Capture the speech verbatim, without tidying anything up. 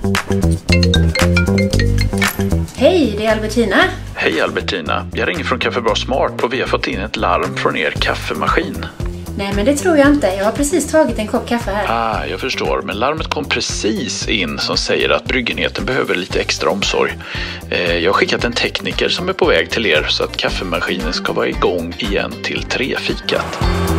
Hej, det är Albertina. Hej Albertina, jag ringer från Kaffe Bra Smart och vi har fått in ett larm från er kaffemaskin. Nej, men det tror jag inte. Jag har precis tagit en kopp kaffe här. Ah, jag förstår. Men larmet kom precis in som säger att bryggenheten behöver lite extra omsorg. Eh, jag har skickat en tekniker som är på väg till er så att kaffemaskinen ska vara igång igen till trefikat.